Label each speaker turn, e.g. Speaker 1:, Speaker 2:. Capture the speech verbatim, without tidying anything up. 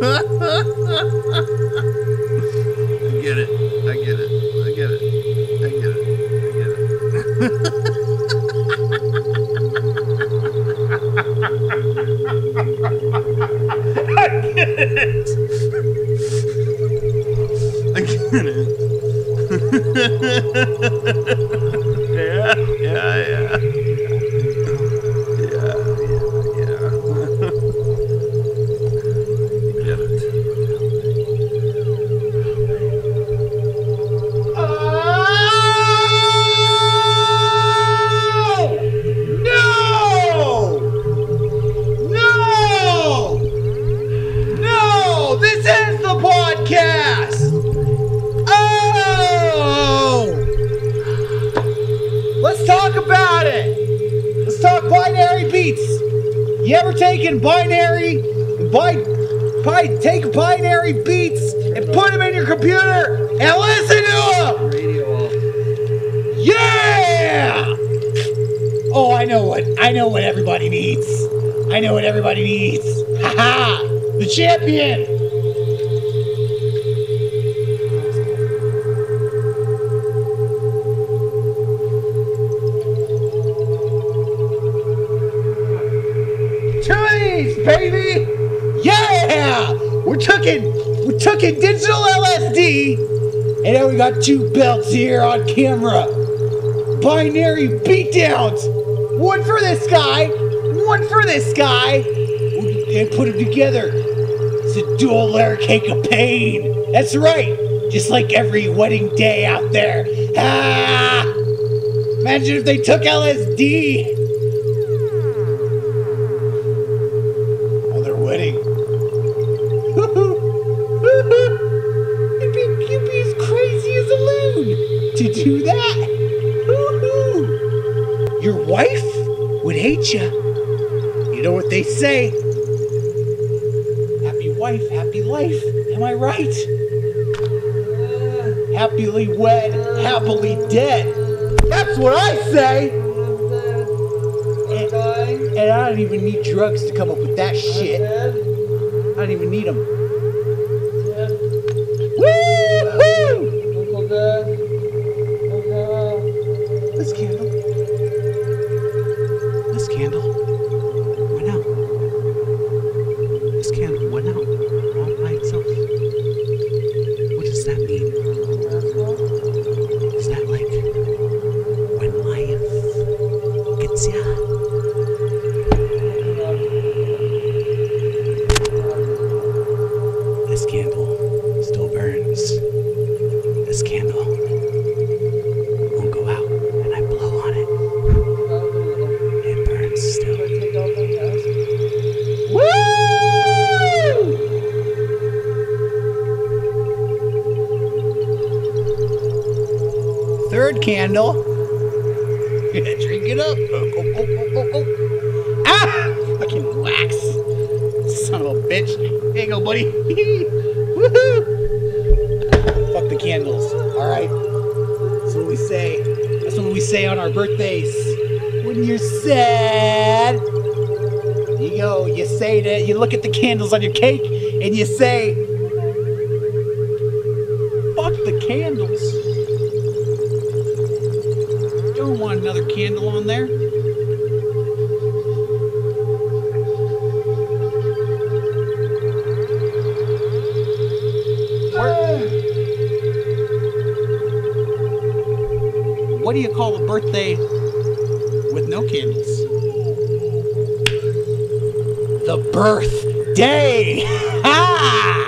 Speaker 1: I get it. I get it. I get it. I get it. I get it. I get it. I get it. Yeah, yeah, yeah. Yeah, yeah, yeah. You get it.
Speaker 2: You ever taken binary, bi, bi, take binary beats and put them in your computer and listen to them?
Speaker 3: Radio off.
Speaker 2: Yeah! Oh, I know what, I know what everybody needs. I know what everybody needs. Haha! The champion! Baby, yeah, we're talking, we're talking digital L S D, and then we got two belts here on camera. Binary beatdowns, one for this guy, one for this guy, and put them together. It's a dual layer cake of pain. That's right, just like every wedding day out there. Ah, imagine if they took L S D. Wedding. It'd be, you'd be as crazy as a loon to do that. Your wife would hate you. You know what they say? Happy wife, happy life. Am I right? Happily wed, happily dead. That's what I say. And I don't even need drugs to come up with that shit. I don't even need them. Woo-hoo!
Speaker 3: Uncle Dad. Uncle.
Speaker 2: This candle. This candle went out. This candle went out all by itself. What does that mean? Is that like when life gets ya? This candle still burns. This candle won't go out, and I blow on it. It burns still. Woo! Third candle. Drink it up. Oh, oh, oh, oh, oh. Ah! Fucking wax. Son of a bitch. Here you go, buddy. Woohoo! Fuck the candles. Alright? That's what we say. That's what we say on our birthdays. When you're sad. You go, you say that, you look at the candles on your cake, and you say, fuck the candles. Don't want another candle on there. What do you call a birthday with no candles? The birthday! Ha!